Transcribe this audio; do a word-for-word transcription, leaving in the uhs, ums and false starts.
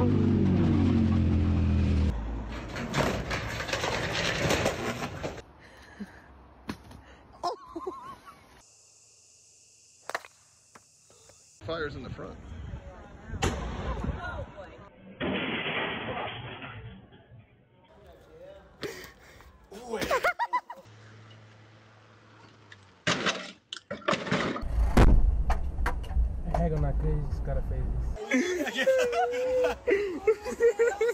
Fire's in the front. Hego na crise, os caras fez isso.